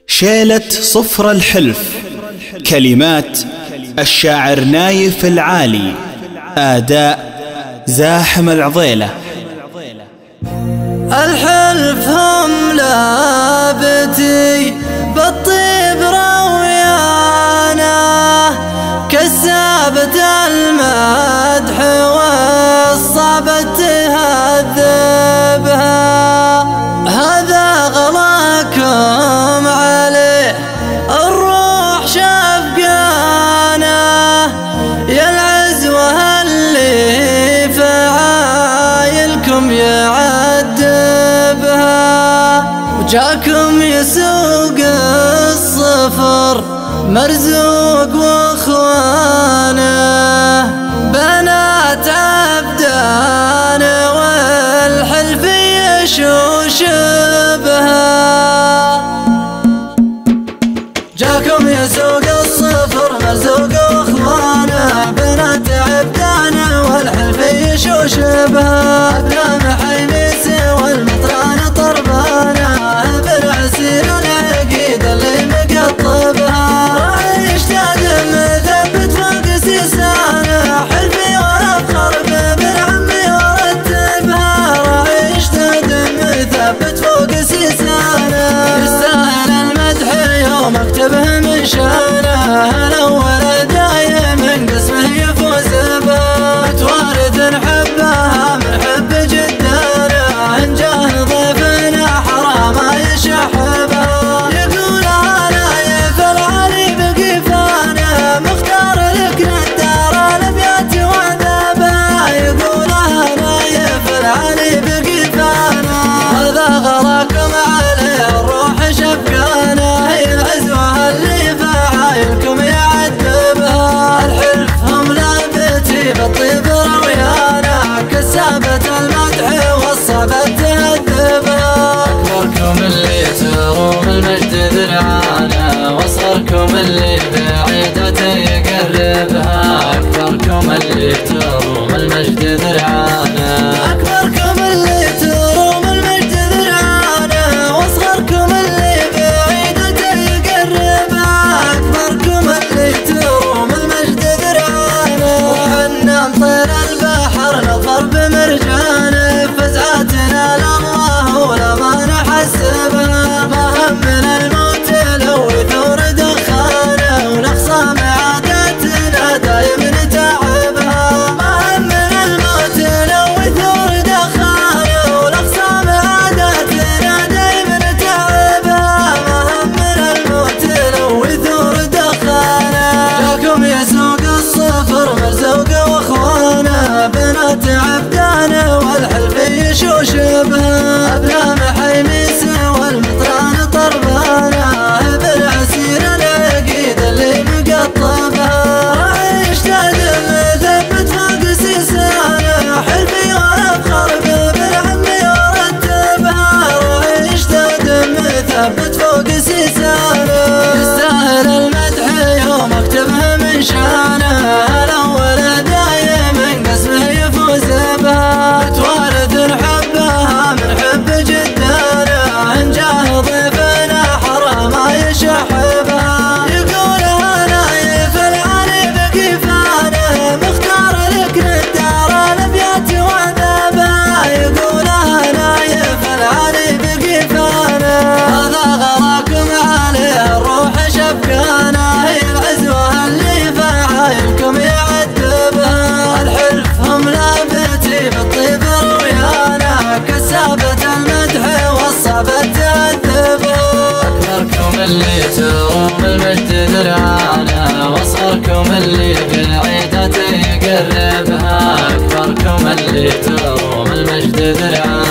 شيلة صفر الحلف. كلمات الشاعر نايف العالي، أداء زاحم العضيلة. الحلف هم لابتي بالطيب رويانا، كسابة المدح والصعبة تهذبها. هذا غلاكم عليه الروح شفقانا، يا العزوة اللي فعايلكم يعذبها. وجاكم يسوق الصفر مرزوق واخوانه، بنات عبدان والحلف يشوش بها. جاكم يسوق الصفر مرزوق واخوانه، بنات عبدان والحلف يشوش بها. ابناء محيميس والمطران طربانه، بالعسير العقيد اللي مقطبها. راعي يشتاق مثبت فوق سيسانه، حلفي وافخر بالعمي ورتبها. راعي يشتاق مثبت فوق سيسانه، يستاهل المدح يوم اكتبه من شانه. الاول دايم من قسمه يفوز بها، متوارث حبها من حب جدانه. ان جاه ضيفنا حرام يشحبها، يقول انا يفل علي بقفانه، مختار لك ندار الابيات وعذابها. يقول انا يفل علي بقفانه، هذا غراكم عليه الروح شفقانه. هي العزوه اللي فعايلكم يعذبها. الحلف هم لابتي بالطيب رويانا، كسابة المدح والصعبة تهذبها. أكبركم اللي تروم المجد ذرعانا، واصغركم اللي بعيدة يقربها. أكبركم اللي تروم المجد ذرعانا، أكبركم اللي تروم المجد ذرعانا، واصغركم اللي بعيدة يقربها. أكبركم اللي تروم المجد ذرعانا، وحنا نطير البحر نظفر بمرجانه. فزعاتنا لله ولا ما نحسبها، ما همنا الموت لو يثور دخانه. ونخصام عاداتنا دايم نتعبها، ما همنا الموت لو يثور دخانه. ونخصام عاداتنا دايم نتعبها، ما همنا الموت لو يثور دخانه. جاكم يسوق الصفر مرزوق واخوانه، بنات عبدانه والحلف يشوش بها. ابناء محيميس والمطران طربانه، بالعسير العقيد اللي مقطبها. راعي يشتاق مثبت فوق سيسانه، حلفي وافخر بالعمي ورتبها. راعي يشتاق مثبت فوق سيسانه، يستاهل المدح يوم اكتبه من شانه. الاول دايم من قسمه يفوز بها، متوارث حبها من حب جدانه. ان جاه ضيفنا حرام يشحبها، يقول انا يفل علي بقفانه، مختار لك ندار الابيات وعذابها. يقول انا يفل علي بقفانه، هذا غراكم عليه الروح شفقانه. هي العزوه اللي فعايلكم يعذبها. الحلف هم لابتي بالطيب رويانا، كسابة المدح والصعبة تهذبها. أكبركم اللي تروم المجد ذرعانا، واصغركم اللي بعيدة يقربها. أكبركم اللي تروم المجد ذرعانا.